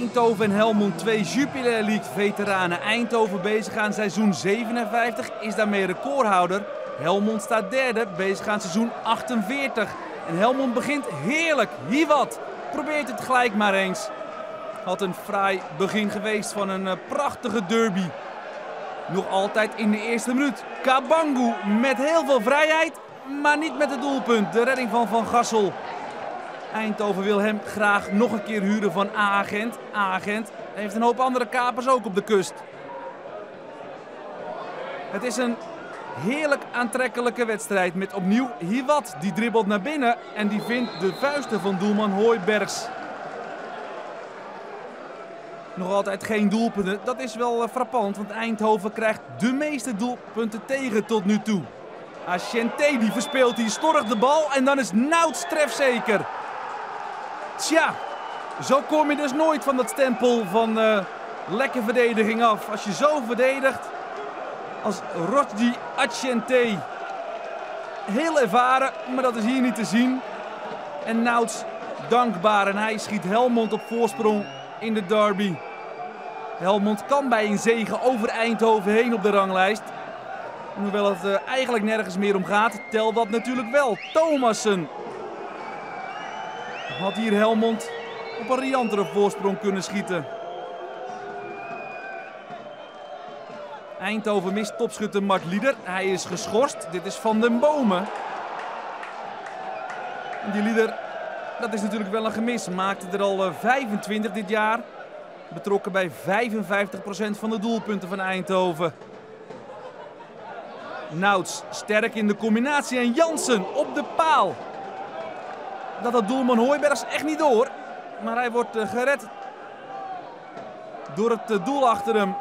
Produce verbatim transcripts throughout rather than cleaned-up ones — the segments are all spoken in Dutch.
Eindhoven en Helmond, twee Jupiler League veteranen. Eindhoven bezig aan seizoen zevenenvijftig, is daarmee recordhouder. Helmond staat derde, bezig aan seizoen achtenveertig. En Helmond begint heerlijk. Hiwat probeert het gelijk maar eens. Had een fraai begin geweest van een prachtige derby. Nog altijd in de eerste minuut. Kabangu met heel veel vrijheid, maar niet met het doelpunt. De redding van Van Gassel. Eindhoven wil hem graag nog een keer huren van A-agent. A-agent heeft een hoop andere kapers ook op de kust. Het is een heerlijk aantrekkelijke wedstrijd met opnieuw Hiwat. Die dribbelt naar binnen en die vindt de vuisten van doelman Hooibergs. Nog altijd geen doelpunten. Dat is wel frappant, want Eindhoven krijgt de meeste doelpunten tegen tot nu toe. Asciente die verspeelt hier slordig de bal en dan is Nouts trefzeker. Tja, zo kom je dus nooit van dat stempel van uh, lekker verdediging af. Als je zo verdedigt als Rodji Asciente. Heel ervaren, maar dat is hier niet te zien. En Nouts dankbaar en hij schiet Helmond op voorsprong in de derby. Helmond kan bij een zege over Eindhoven heen op de ranglijst. En hoewel het uh, eigenlijk nergens meer om gaat, telt dat natuurlijk wel. Thomassen had hier Helmond op een riantere voorsprong kunnen schieten. Eindhoven mist topschutter Mart Lieder. Hij is geschorst. Dit is Van den Bomen. En die Lieder, dat is natuurlijk wel een gemis. Maakte er al uh, vijfentwintig dit jaar. Betrokken bij vijfenvijftig procent van de doelpunten van Eindhoven. Nouts sterk in de combinatie en Jansen op de paal. Dat had doelman Hooibergs echt niet door. Maar hij wordt uh, gered door het uh, doel achter hem.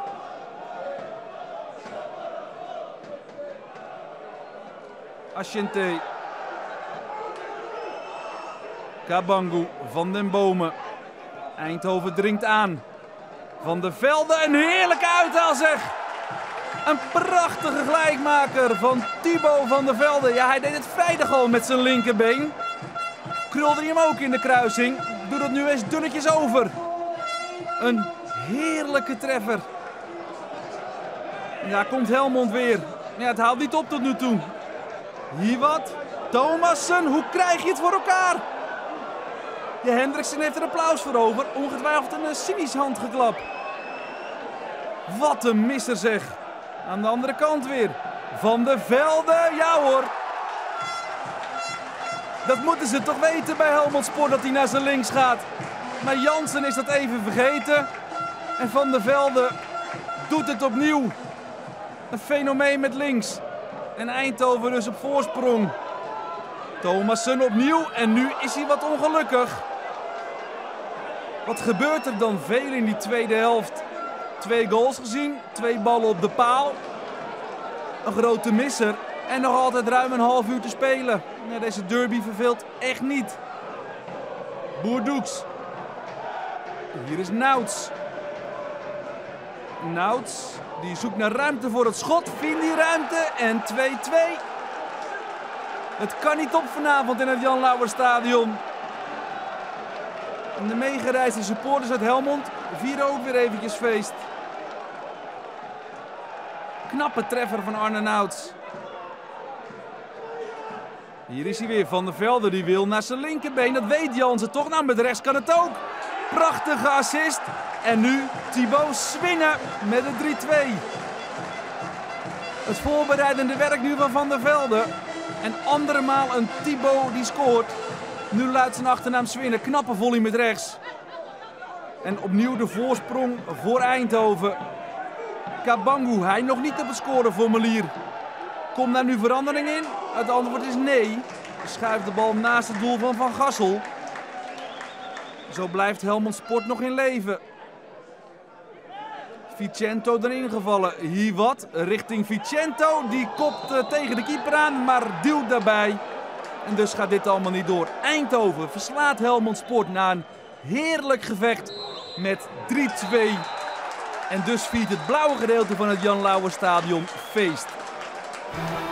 Asciente. Kabangu, Van den Bomen. Eindhoven dringt aan. Van der Velde, een heerlijke uithaal zeg. Een prachtige gelijkmaker van Thibaut van der Velde. Ja, hij deed het vrijdag al met zijn linkerbeen. Krulde hij hem ook in de kruising. Doet het nu eens dunnetjes over. Een heerlijke treffer. Ja, komt Helmond weer. Ja, het haalt niet op tot nu toe. Hiwat, Thomassen, hoe krijg je het voor elkaar? Ja, Hendriksen heeft er applaus voor over. Ongetwijfeld een cynisch handgeklap. Wat een misser zeg. Aan de andere kant weer. Van der Velde, ja hoor. Dat moeten ze toch weten bij Helmond Sport dat hij naar zijn links gaat. Maar Jansen is dat even vergeten. En Van der Velde doet het opnieuw. Een fenomeen met links. En Eindhoven dus op voorsprong. Thomassen opnieuw en nu is hij wat ongelukkig. Wat gebeurt er dan veel in die tweede helft? Twee goals gezien, twee ballen op de paal. Een grote misser en nog altijd ruim een half uur te spelen. Ja, deze derby verveelt echt niet. Boerdoeks. Hier is Nouts. Nouts, die zoekt naar ruimte voor het schot. Vindt die ruimte en twee twee. Het kan niet op vanavond in het Jan Lauwerstadion. En de meegereisde supporters uit Helmond vieren ook weer eventjes feest. Knappe treffer van Arne Nouts. Hier is hij weer, Van der Velde, die wil naar zijn linkerbeen. Dat weet Jansen toch, nou met rechts kan het ook. Prachtige assist. En nu Thibaut Swinnen met de drie twee. Het voorbereidende werk nu van Van der Velde. En andermaal een Thibaut die scoort. Nu luidt zijn achternaam Swinnen. Knappe volley met rechts. En opnieuw de voorsprong voor Eindhoven. Kabangu, hij nog niet op het scoreformulier. Komt daar nu verandering in? Het antwoord is nee. Schuift de bal naast het doel van Van Gassel. Zo blijft Helmond Sport nog in leven. Vicento erin gevallen. Hiwat richting Vicento. Die kopt uh, tegen de keeper aan, maar duwt daarbij. En dus gaat dit allemaal niet door. Eindhoven verslaat Helmond Sport na een heerlijk gevecht met drie twee. En dus viert het blauwe gedeelte van het Jan Lauwerstadion feest.